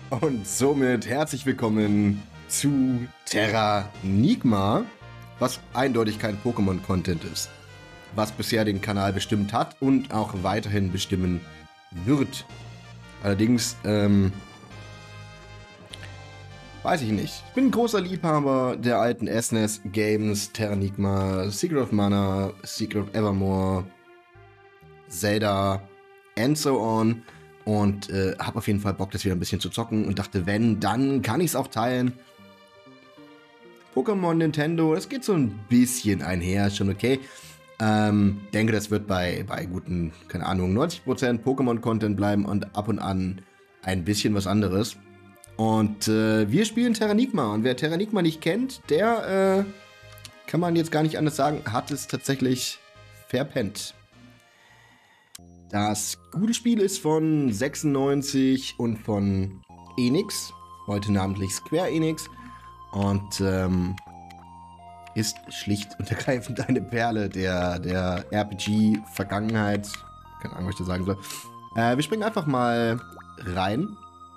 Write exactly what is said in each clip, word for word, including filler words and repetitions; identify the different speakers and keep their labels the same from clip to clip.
Speaker 1: Und somit herzlich willkommen zu Terranigma, was eindeutig kein Pokémon-Content ist, was bisher den Kanal bestimmt hat und auch weiterhin bestimmen wird. Allerdings, ähm, weiß ich nicht. Ich bin ein großer Liebhaber der alten S N E S-Games, Terranigma, Secret of Mana, Secret of Evermore, Zelda and so on. Und äh, habe auf jeden Fall Bock, das wieder ein bisschen zu zocken und dachte, wenn, dann kann ich es auch teilen. Pokémon, Nintendo, das geht so ein bisschen einher, ist schon okay. Ähm, denke, das wird bei, bei guten, keine Ahnung, neunzig Prozent Pokémon-Content bleiben und ab und an ein bisschen was anderes. Und äh, wir spielen Terranigma. Und wer Terranigma nicht kennt, der, äh, kann man jetzt gar nicht anders sagen, hat es tatsächlich verpennt. Das gute Spiel ist von sechsundneunzig und von Enix, heute namentlich Square Enix, und ähm, ist schlicht und ergreifend eine Perle der, der R P G-Vergangenheit. Keine Ahnung, was ich da sagen soll. Äh, wir springen einfach mal rein.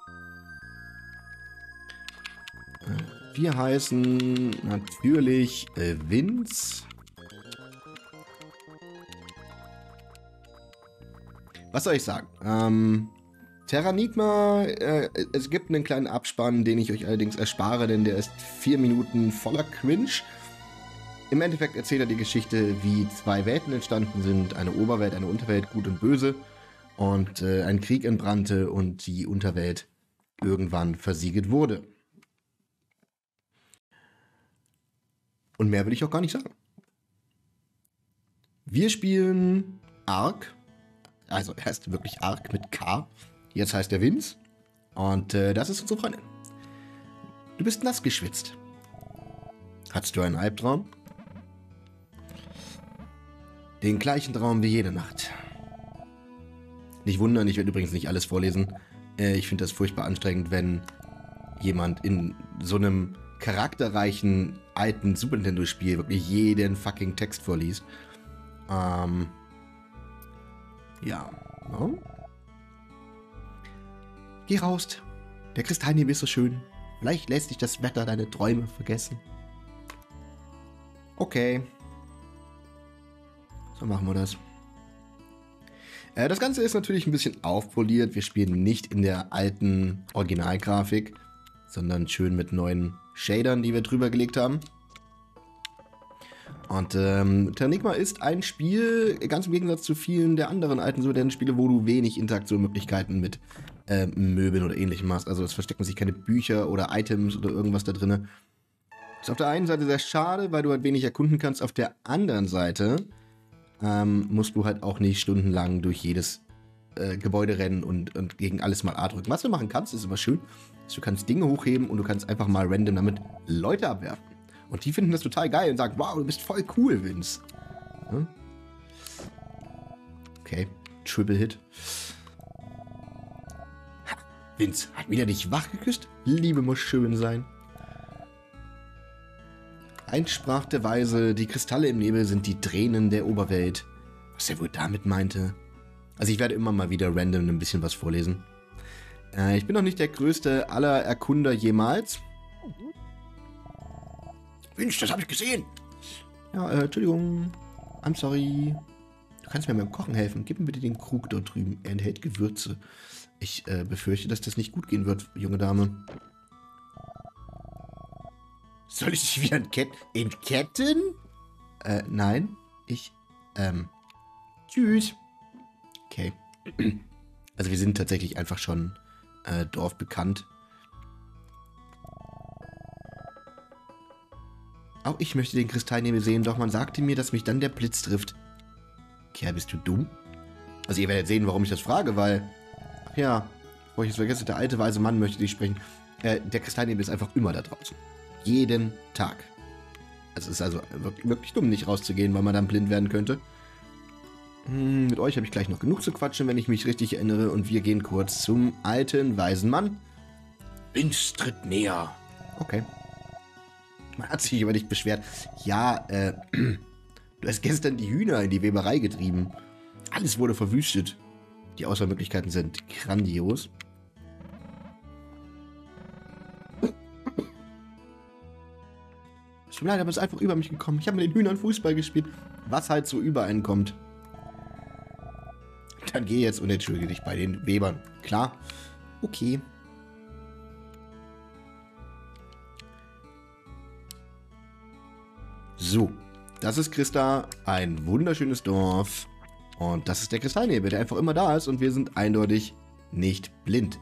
Speaker 1: Äh, wir heißen natürlich äh, Vince. Was soll ich sagen? Ähm, Terranigma, äh, es gibt einen kleinen Abspann, den ich euch allerdings erspare, denn der ist vier Minuten voller Cringe. Im Endeffekt erzählt er die Geschichte, wie zwei Welten entstanden sind, eine Oberwelt, eine Unterwelt, gut und böse, und äh, ein Krieg entbrannte und die Unterwelt irgendwann versiegelt wurde. Und mehr will ich auch gar nicht sagen. Wir spielen Ark. Also er heißt wirklich Ark mit K. Jetzt heißt er Vince. Und äh, das ist unsere Freundin. Du bist nass geschwitzt. Hattest du einen Albtraum? Den gleichen Traum wie jede Nacht. Nicht wundern, ich werde übrigens nicht alles vorlesen. Äh, ich finde das furchtbar anstrengend, wenn jemand in so einem charakterreichen alten Super Nintendo-Spiel wirklich jeden fucking Text vorliest. Ähm... Ja, no? Geh raus. Der Kristallnebel ist so schön. Vielleicht lässt dich das Wetter deine Träume vergessen. Okay. So machen wir das. Äh, das Ganze ist natürlich ein bisschen aufpoliert. Wir spielen nicht in der alten Originalgrafik, sondern schön mit neuen Shadern, die wir drüber gelegt haben. Und ähm, Terranigma ist ein Spiel, ganz im Gegensatz zu vielen der anderen alten modernen Spiele, wo du wenig Interaktionsmöglichkeiten mit äh, Möbeln oder ähnlichem hast. Also es verstecken sich keine Bücher oder Items oder irgendwas da drin. Ist auf der einen Seite sehr schade, weil du halt wenig erkunden kannst. Auf der anderen Seite ähm, musst du halt auch nicht stundenlang durch jedes äh, Gebäude rennen und, und gegen alles mal A drücken. Was du machen kannst, ist immer schön. Du kannst Dinge hochheben und du kannst einfach mal random damit Leute abwerfen. Und die finden das total geil und sagen, wow, du bist voll cool, Vince. Hm? Okay, Triple Hit. Ha, Vince hat wieder dich wach geküsst? Liebe muss schön sein. Einst sprach der Weise, die Kristalle im Nebel sind die Tränen der Oberwelt. Was er wohl damit meinte? Also ich werde immer mal wieder random ein bisschen was vorlesen. Äh, ich bin noch nicht der größte aller Erkunder jemals. Mensch, das habe ich gesehen. Ja, äh, Entschuldigung. I'm sorry. Du kannst mir beim Kochen helfen. Gib mir bitte den Krug dort drüben. Er enthält Gewürze. Ich äh, befürchte, dass das nicht gut gehen wird, junge Dame. Soll ich dich wieder entkett entketten? Äh, nein. Ich, ähm, tschüss. Okay. Also wir sind tatsächlich einfach schon äh, dorfbekannt. Auch ich möchte den Kristallnebel sehen, doch man sagte mir, dass mich dann der Blitz trifft. Kerl, bist du dumm? Also ihr werdet sehen, warum ich das frage, weil... Ach ja, bevor ich es vergesse, der alte weise Mann möchte dich sprechen. Äh, der Kristallnebel ist einfach immer da draußen. Jeden Tag. Es ist also wirklich, wirklich dumm, nicht rauszugehen, weil man dann blind werden könnte. Hm, mit euch habe ich gleich noch genug zu quatschen, wenn ich mich richtig erinnere. Und wir gehen kurz zum alten weisen Mann. Vince tritt näher. Okay. Man hat sich über dich beschwert. Ja, äh, du hast gestern die Hühner in die Weberei getrieben. Alles wurde verwüstet. Die Auswahlmöglichkeiten sind grandios. Tut mir leid, aber es ist einfach über mich gekommen. Ich habe mit den Hühnern Fußball gespielt. Was halt so über einen kommt. Dann geh jetzt und entschuldige dich bei den Webern. Klar? Okay. So. Das ist Christa. Ein wunderschönes Dorf. Und das ist der Kristallnebel, der einfach immer da ist. Und wir sind eindeutig nicht blind.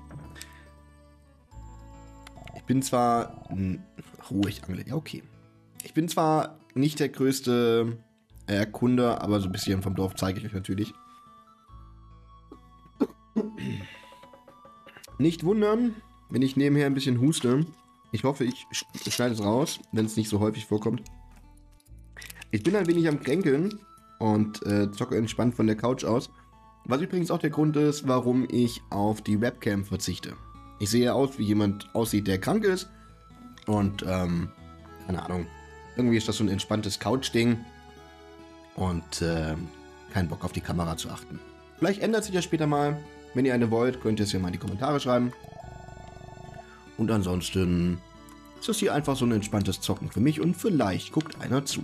Speaker 1: Ich bin zwar... Hm, ruhig, Angel. Ja, okay. Ich bin zwar nicht der größte Erkunder, aber so ein bisschen vom Dorf zeige ich euch natürlich. Nicht wundern, wenn ich nebenher ein bisschen huste. Ich hoffe, ich schneide es raus, wenn es nicht so häufig vorkommt. Ich bin ein wenig am Kränkeln und äh, zocke entspannt von der Couch aus. Was übrigens auch der Grund ist, warum ich auf die Webcam verzichte. Ich sehe aus, wie jemand aussieht, der krank ist. Und, ähm, keine Ahnung. Irgendwie ist das so ein entspanntes Couch-Ding. Und, äh, kein Bock auf die Kamera zu achten. Vielleicht ändert sich das später mal. Wenn ihr eine wollt, könnt ihr es ja mal in die Kommentare schreiben. Und ansonsten ist das hier einfach so ein entspanntes Zocken für mich und vielleicht guckt einer zu.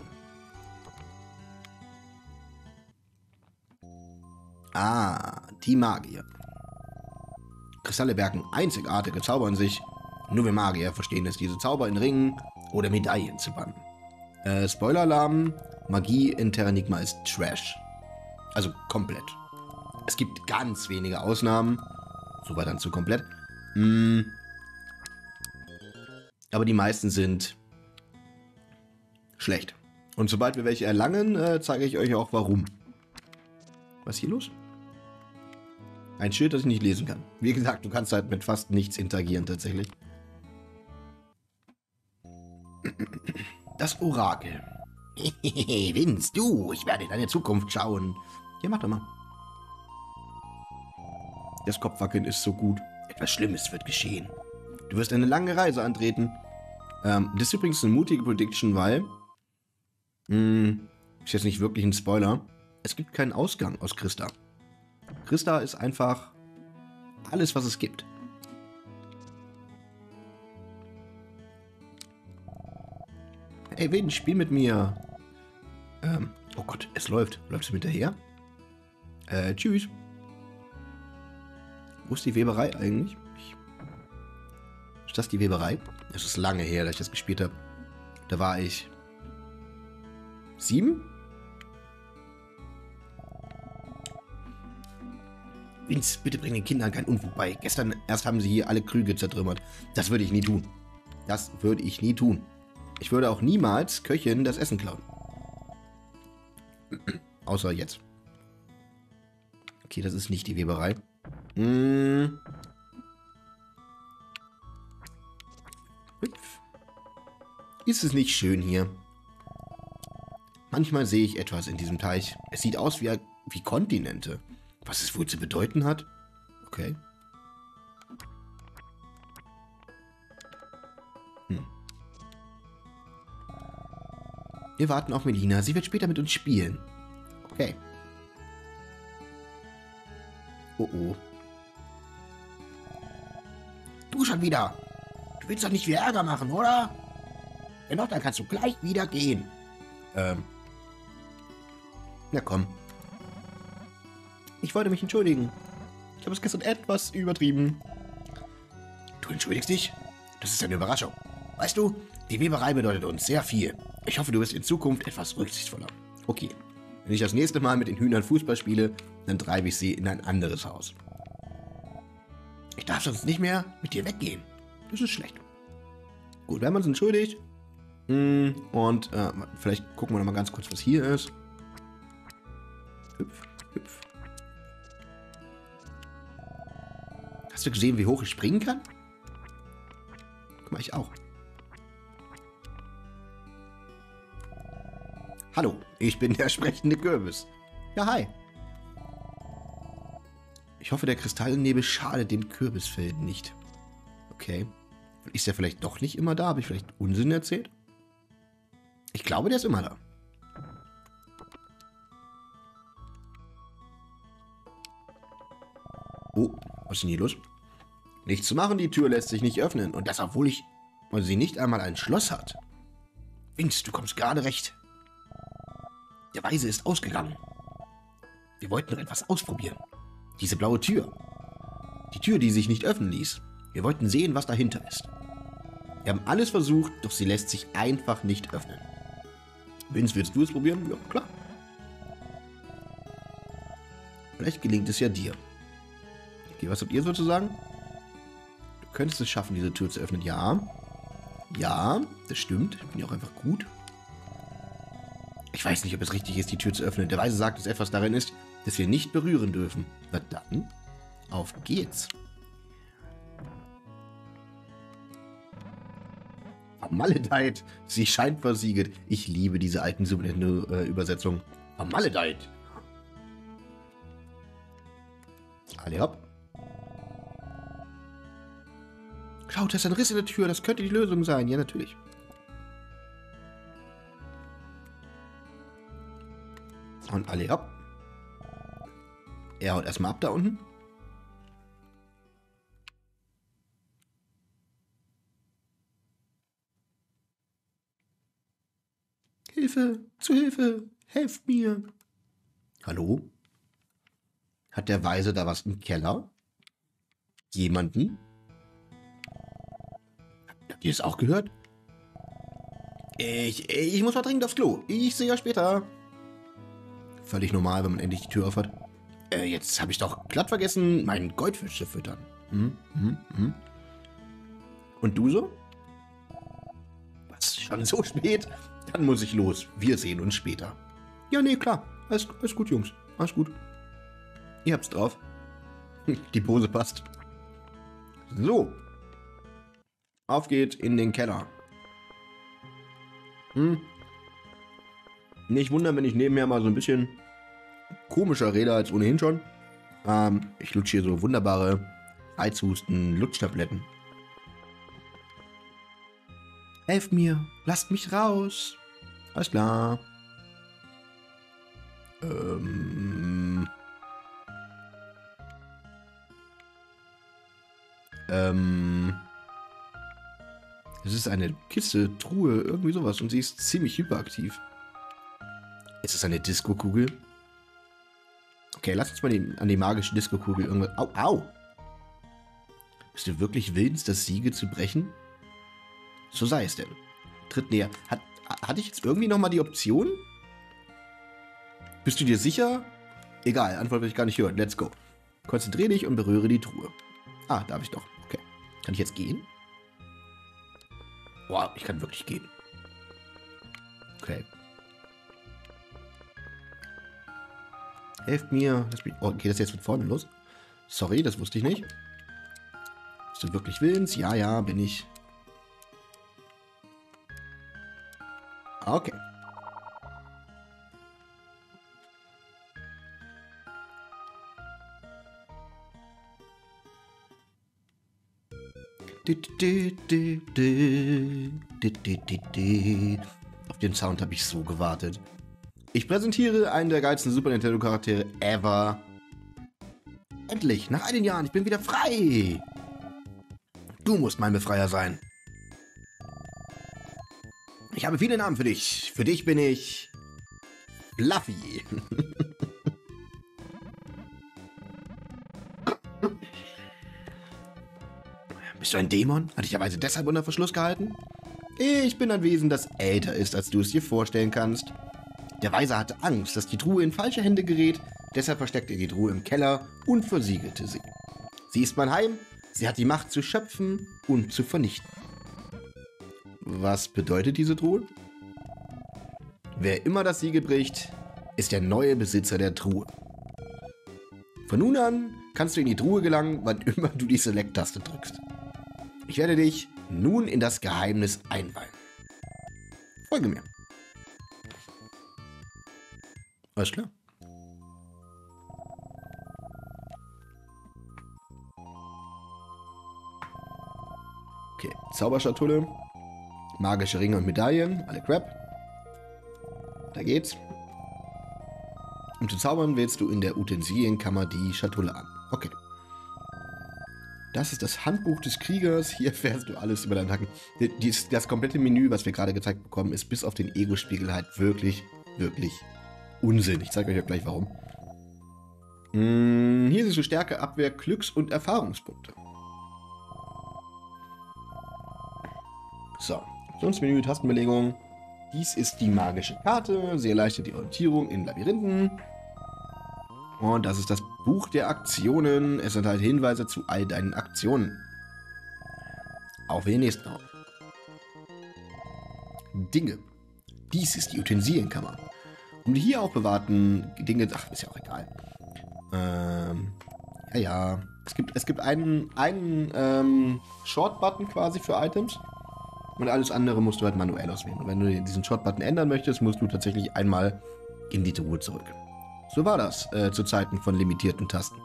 Speaker 1: Ah, die Magier. Kristalle wirken einzigartige Zauber in sich. Nur wir Magier verstehen es, diese Zauber in Ringen oder Medaillen zu bannen. Äh, Spoiler-Alarm, Magie in Terranigma ist Trash. Also komplett. Es gibt ganz wenige Ausnahmen. Soweit dann zu komplett. Mm. Aber die meisten sind schlecht. Und sobald wir welche erlangen, äh, zeige ich euch auch warum. Was ist hier los? Ein Schild, das ich nicht lesen kann. Wie gesagt, du kannst halt mit fast nichts interagieren tatsächlich. Das Orakel. Vince, du, ich werde in deine Zukunft schauen. Ja, mach doch mal. Das Kopfwackeln ist so gut. Etwas Schlimmes wird geschehen. Du wirst eine lange Reise antreten. Ähm, das ist übrigens eine mutige Prediction, weil... Mh, ist jetzt nicht wirklich ein Spoiler. Es gibt keinen Ausgang aus Christa. Christa ist einfach alles, was es gibt. Hey, Vin, spiel mit mir. Ähm, oh Gott, es läuft. Läuft es mit hinterher? Äh, tschüss. Wo ist die Weberei eigentlich? Ich ist das die Weberei? Es ist lange her, dass ich das gespielt habe. Da war ich... Sieben? Vince, bitte bring den Kindern keinen Unfug bei. Gestern erst haben sie hier alle Krüge zertrümmert. Das würde ich nie tun. Das würde ich nie tun. Ich würde auch niemals Köchin das Essen klauen. Außer jetzt. Okay, das ist nicht die Weberei. Hm. Ist es nicht schön hier? Manchmal sehe ich etwas in diesem Teich. Es sieht aus wie, wie Kontinente. Was es wohl zu bedeuten hat? Okay. Hm. Wir warten auf Melina. Sie wird später mit uns spielen. Okay. Oh oh. Du schon wieder. Du willst doch nicht wieder Ärger machen, oder? Wenn doch, dann kannst du gleich wieder gehen. Ähm. Na komm. Ich wollte mich entschuldigen. Ich habe es gestern etwas übertrieben. Du entschuldigst dich? Das ist eine Überraschung. Weißt du, die Weberei bedeutet uns sehr viel. Ich hoffe, du wirst in Zukunft etwas rücksichtsvoller. Okay. Wenn ich das nächste Mal mit den Hühnern Fußball spiele, dann treibe ich sie in ein anderes Haus. Ich darf sonst nicht mehr mit dir weggehen. Das ist schlecht. Gut, wir haben uns entschuldigt. Und äh, vielleicht gucken wir noch mal ganz kurz, was hier ist. Hüpf, hüpf. Hast du gesehen, wie hoch ich springen kann? Guck mal, ich auch. Hallo, ich bin der sprechende Kürbis. Ja, hi. Ich hoffe, der Kristallnebel schadet dem Kürbisfeld nicht. Okay. Ist der vielleicht doch nicht immer da? Habe ich vielleicht Unsinn erzählt? Ich glaube, der ist immer da. Oh, was ist denn hier los? Nichts zu machen, die Tür lässt sich nicht öffnen. Und das, obwohl ich, weil sie nicht einmal ein Schloss hat. Vince, du kommst gerade recht. Der Weise ist ausgegangen. Wir wollten noch etwas ausprobieren. Diese blaue Tür. Die Tür, die sich nicht öffnen ließ. Wir wollten sehen, was dahinter ist. Wir haben alles versucht, doch sie lässt sich einfach nicht öffnen. Vince, willst du es probieren? Ja, klar. Vielleicht gelingt es ja dir. Okay, was habt ihr sozusagen? Du könntest es schaffen, diese Tür zu öffnen. Ja. Ja, das stimmt. Ich bin ja auch einfach gut. Ich weiß nicht, ob es richtig ist, die Tür zu öffnen. Der Weise sagt, dass etwas darin ist, das wir nicht berühren dürfen. Na dann, auf geht's. Vermaledeit. Sie scheint versiegelt. Ich liebe diese alten Super Nintendo-Übersetzungen. Vermaledeit. Alle hopp. Schaut, da ist ein Riss in der Tür. Das könnte die Lösung sein. Ja, natürlich. Und alle hopp. Er haut erstmal ab da unten. Hilfe! Zu Hilfe! Helft mir! Hallo? Hat der Weise da was im Keller? Jemanden? Habt ihr es auch gehört? Ich, ich muss mal dringend aufs Klo. Ich sehe euch später. Völlig normal, wenn man endlich die Tür aufhat. Äh, jetzt habe ich doch glatt vergessen, meinen Goldfisch zu füttern. Hm, hm, hm. Und du so? Was, schon so spät? Dann muss ich los. Wir sehen uns später. Ja, nee, klar. Alles, alles gut, Jungs. Alles gut. Ihr habt's drauf. Die Pose passt. So. Auf geht in den Keller. Hm. Nicht wundern, wenn ich nebenher mal so ein bisschen komischer rede als ohnehin schon. Ähm, ich lutsche hier so wunderbare Reizhusten-Lutschtabletten. Helft mir, lasst mich raus. Alles klar. Ähm. Ähm. Es ist eine Kiste, Truhe, irgendwie sowas und sie ist ziemlich hyperaktiv. Ist es eine Disco-Kugel? Okay, lass uns mal die, an die magische Disco-Kugel irgendwas... Au, au! Bist du wirklich willens, das Siegel zu brechen? So sei es denn. Tritt näher. Hat, hatte ich jetzt irgendwie nochmal die Option? Bist du dir sicher? Egal, Antwort will ich gar nicht hören. Let's go. Konzentriere dich und berühre die Truhe. Ah, darf ich doch. Okay. Kann ich jetzt gehen? Wow, ich kann wirklich gehen. Okay. Helft mir. Lass mich, oh, geht das jetzt von vorne los? Sorry, das wusste ich nicht. Bist du wirklich willens? Ja, ja, bin ich. Okay. Auf den Sound habe ich so gewartet. Ich präsentiere einen der geilsten Super Nintendo Charaktere ever. Endlich, nach all den Jahren, ich bin wieder frei. Du musst mein Befreier sein. Ich habe viele Namen für dich. Für dich bin ich Fluffy. Bist du ein Dämon? Hatte ich ja Weise deshalb unter Verschluss gehalten? Ich bin ein Wesen, das älter ist, als du es dir vorstellen kannst. Der Weise hatte Angst, dass die Truhe in falsche Hände gerät, deshalb versteckte er die Truhe im Keller und versiegelte sie. Sie ist mein Heim, sie hat die Macht zu schöpfen und zu vernichten. Was bedeutet diese Truhe? Wer immer das Siegel bricht, ist der neue Besitzer der Truhe. Von nun an kannst du in die Truhe gelangen, wann immer du die Select-Taste drückst. Ich werde dich nun in das Geheimnis einweihen. Folge mir. Alles klar. Okay, Zauberschatulle, magische Ringe und Medaillen, alle Crap. Da geht's. Um zu zaubern, wählst du in der Utensilienkammer die Schatulle an. Okay. Das ist das Handbuch des Kriegers. Hier erfährst du alles über deine Attacken. Das, das komplette Menü, was wir gerade gezeigt bekommen, ist bis auf den Ego-Spiegel halt wirklich, wirklich Unsinn. Ich zeige euch auch gleich warum. Hm, hier siehst du Stärke, Abwehr, Glücks- und Erfahrungspunkte. So, Optionsmenü, Tastenbelegung. Dies ist die magische Karte. Sie erleichtert die Orientierung in Labyrinthen. Und das ist das Buch der Aktionen. Es enthält Hinweise zu all deinen Aktionen. Auch für den nächsten Raum. Dinge. Dies ist die Utensilienkammer. Um die hier aufbewahrten Dinge... Ach, ist ja auch egal. Ähm, ja, ja. Es gibt, es gibt einen, einen ähm, Short-Button quasi für Items. Und alles andere musst du halt manuell auswählen. Und wenn du diesen Short-Button ändern möchtest, musst du tatsächlich einmal in die Truhe zurück. So war das äh, zu Zeiten von limitierten Tasten.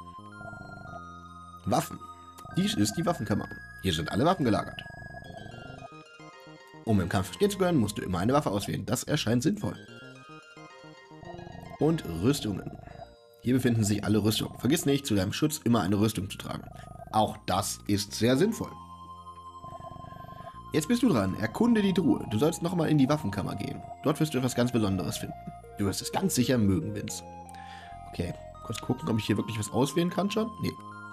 Speaker 1: Waffen. Dies ist die Waffenkammer. Hier sind alle Waffen gelagert. Um im Kampf bestehen zu können, musst du immer eine Waffe auswählen. Das erscheint sinnvoll. Und Rüstungen. Hier befinden sich alle Rüstungen. Vergiss nicht, zu deinem Schutz immer eine Rüstung zu tragen. Auch das ist sehr sinnvoll. Jetzt bist du dran. Erkunde die Truhe. Du sollst nochmal in die Waffenkammer gehen. Dort wirst du etwas ganz Besonderes finden. Du wirst es ganz sicher mögen, Vince. Okay, kurz gucken, ob ich hier wirklich was auswählen kann schon. Nee.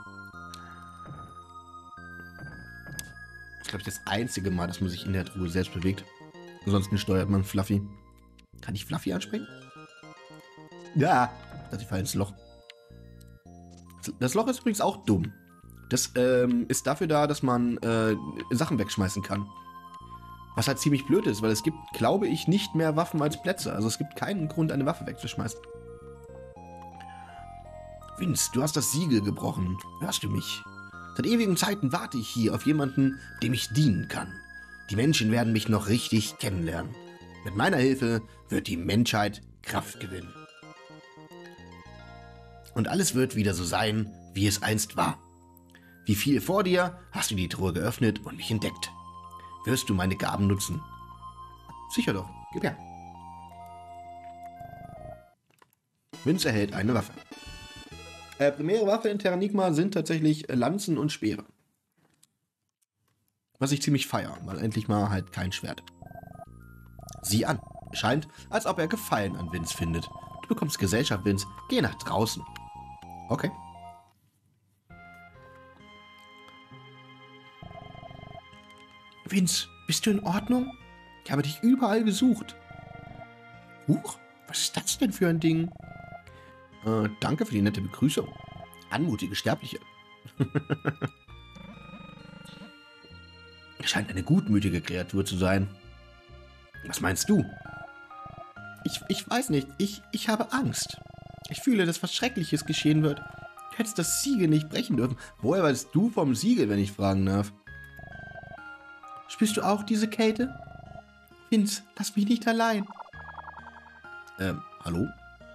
Speaker 1: Das ist, glaube ich, das einzige Mal, dass man sich in der Truhe selbst bewegt. Ansonsten steuert man Fluffy. Kann ich Fluffy ansprechen? Ja, ich falle ins Loch. Das Loch ist übrigens auch dumm. Das ähm, ist dafür da, dass man äh, Sachen wegschmeißen kann. Was halt ziemlich blöd ist, weil es gibt, glaube ich, nicht mehr Waffen als Plätze. Also es gibt keinen Grund, eine Waffe wegzuschmeißen. Vince, du hast das Siegel gebrochen. Hörst du mich? Seit ewigen Zeiten warte ich hier auf jemanden, dem ich dienen kann. Die Menschen werden mich noch richtig kennenlernen. Mit meiner Hilfe wird die Menschheit Kraft gewinnen. Und alles wird wieder so sein, wie es einst war. Wie viel vor dir hast du die Truhe geöffnet und mich entdeckt. Wirst du meine Gaben nutzen? Sicher doch, gib her. Vince erhält eine Waffe. Äh, primäre Waffe in Terranigma sind tatsächlich Lanzen und Speere. Was ich ziemlich feiere, weil endlich mal halt kein Schwert. Sieh an. Scheint, als ob er Gefallen an Vince findet. Du bekommst Gesellschaft, Vince. Geh nach draußen. Okay. Vince, bist du in Ordnung? Ich habe dich überall gesucht. Huch, was ist das denn für ein Ding? Äh, danke für die nette Begrüßung. Anmutige Sterbliche. Scheint eine gutmütige Kreatur zu sein. Was meinst du? Ich, ich weiß nicht. Ich, ich habe Angst. Ich fühle, dass was Schreckliches geschehen wird. Du hättest das Siegel nicht brechen dürfen. Woher weißt du vom Siegel, wenn ich fragen darf? Spürst du auch diese Kälte? Vince, lass mich nicht allein. Ähm, hallo?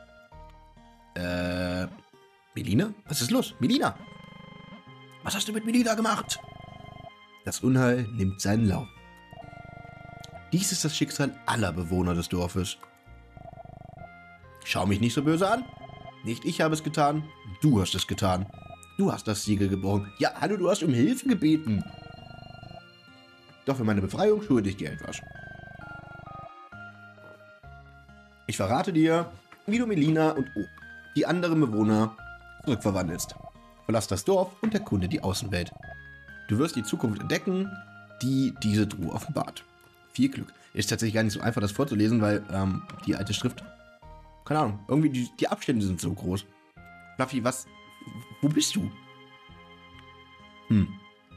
Speaker 1: Äh, Melina? Was ist los? Melina! Was hast du mit Melina gemacht? Das Unheil nimmt seinen Lauf. Dies ist das Schicksal aller Bewohner des Dorfes. Schau mich nicht so böse an. Nicht ich habe es getan, du hast es getan. Du hast das Siegel gebrochen. Ja, hallo, du hast um Hilfe gebeten. Doch für meine Befreiung schulde ich dir etwas. Ich verrate dir, wie du Melina und oh, die anderen Bewohner zurückverwandelst. Verlass das Dorf und erkunde die Außenwelt. Du wirst die Zukunft entdecken, die diese Truhe offenbart. Viel Glück. Ist tatsächlich gar nicht so einfach, das vorzulesen, weil ähm, die alte Schrift... Keine Ahnung, irgendwie die, die Abstände sind so groß. Fluffy, was... Wo bist du? Hm.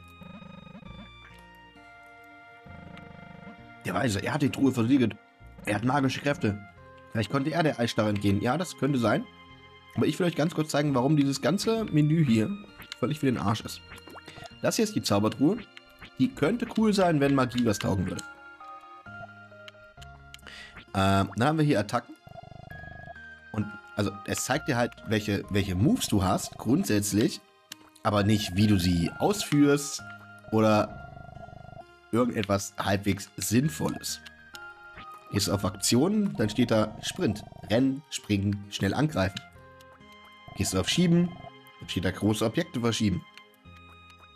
Speaker 1: Der Weise, er hat die Truhe versiegelt. Er hat magische Kräfte. Vielleicht konnte er der Eisstarre entgehen. Ja, das könnte sein. Aber ich will euch ganz kurz zeigen, warum dieses ganze Menü hier völlig für den Arsch ist. Das hier ist die Zaubertruhe. Die könnte cool sein, wenn Magie was taugen würde. Ähm, dann haben wir hier Attacken. Und also es zeigt dir halt, welche, welche Moves du hast, grundsätzlich. Aber nicht, wie du sie ausführst oder irgendetwas halbwegs Sinnvolles. Gehst du auf Aktionen, dann steht da Sprint, Rennen, Springen, schnell angreifen. Gehst du auf Schieben, dann steht da große Objekte verschieben.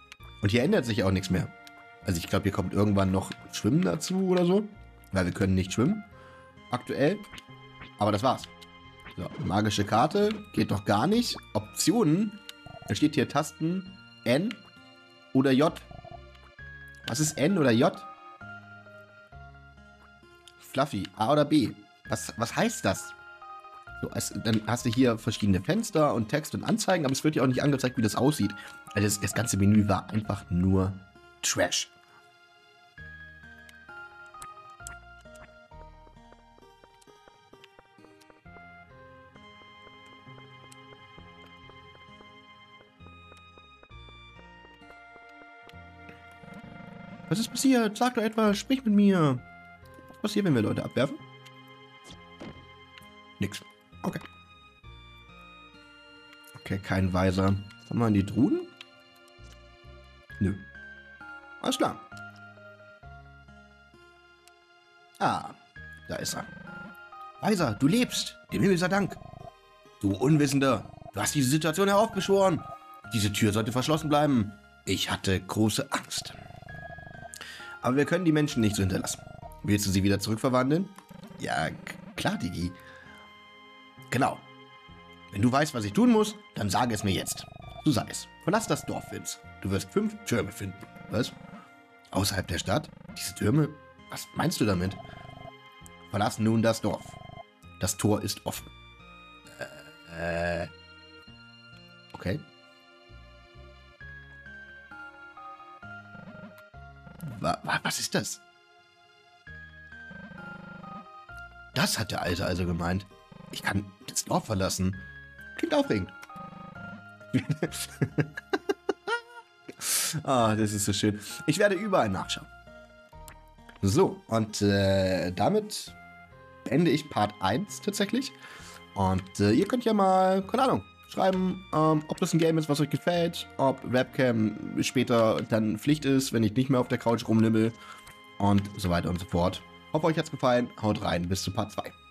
Speaker 1: Und hier ändert sich auch nichts mehr. Also ich glaube, hier kommt irgendwann noch Schwimmen dazu oder so. Weil wir können nicht schwimmen. Aktuell. Aber das war's. So, magische Karte. Geht doch gar nicht. Optionen. Da steht hier Tasten N oder J. Was ist N oder J? Fluffy. A oder B. Was, was heißt das? So, es, dann hast du hier verschiedene Fenster und Text und Anzeigen, aber es wird dir auch nicht angezeigt, wie das aussieht. Also das, das ganze Menü war einfach nur Trash. Was ist passiert? Sag doch etwas, sprich mit mir. Was passiert, wenn wir Leute abwerfen? Nix. Okay. Okay, kein Weiser. Haben wir in die Truhen? Nö. Alles klar. Ah, da ist er. Weiser, du lebst. Dem Himmel sei Dank. Du Unwissender. Du hast diese Situation heraufbeschworen. Diese Tür sollte verschlossen bleiben. Ich hatte große Angst. Aber wir können die Menschen nicht so hinterlassen. Willst du sie wieder zurückverwandeln? Ja, klar, Digi. Genau. Wenn du weißt, was ich tun muss, dann sage es mir jetzt. So sei es. Verlass das Dorf, Vince. Du wirst fünf Türme finden. Was? Außerhalb der Stadt? Diese Türme? Was meinst du damit? Verlass nun das Dorf. Das Tor ist offen. Äh. Okay. Wa- wa- Was ist das? Das hat der Alte also gemeint. Ich kann das Dorf verlassen. Klingt aufregend. Ah, das ist so schön. Ich werde überall nachschauen. So, und äh, damit beende ich Part eins tatsächlich. Und äh, ihr könnt ja mal, keine Ahnung, schreiben, ähm, ob das ein Game ist, was euch gefällt, ob Webcam später dann Pflicht ist, wenn ich nicht mehr auf der Couch rumnibbel und so weiter und so fort. Hoffe, euch hat's gefallen. Haut rein, bis zu Part zwei.